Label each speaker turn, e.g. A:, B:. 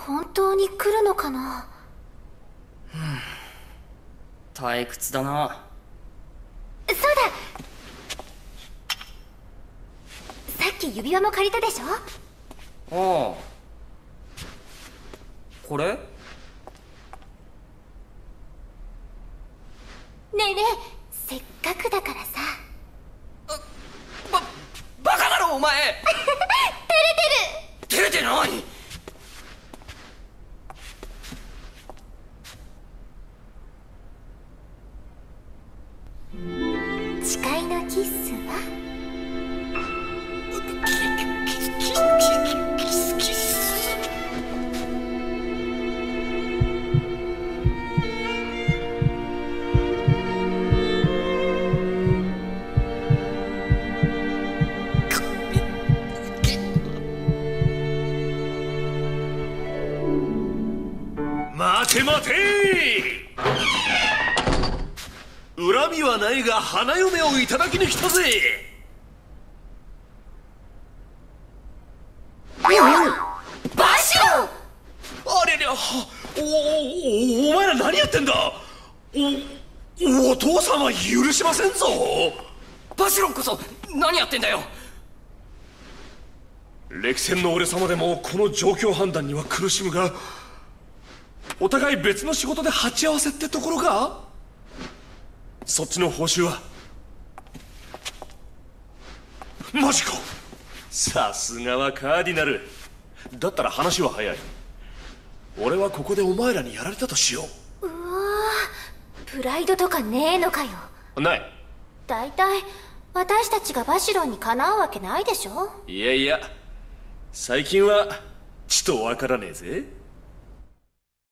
A: 本当に来るのかな。
B: 退屈だな。
A: そうだ、さっき指輪も借りたでしょ。
B: ああ、これ？
A: ねえねえ、せっかくだからさ。
B: バカだろお前。照れてない。
A: 誓いのキッスは？
B: キス。
C: 待て待て。恨みはないが花嫁をいただきに来たぜ。
A: バシロ！
C: ありゃりゃ、お前ら何やってんだ。お父さんは許しませんぞ。
B: バシロンこそ何やってんだよ。
C: 歴戦の俺様でもこの状況判断には苦しむが、お互い別の仕事で鉢合わせってところか。そっちの報酬は？マジか。さすがはカーディナル。だったら話は早い。俺はここでお前らにやられたとしよ
A: うわー、プライドとかねえのかよ。
C: う。ない。
A: だいたい私たちがバシロンにかなうわけないでしょ。
C: いやいや、最近はちとわからねえぜ。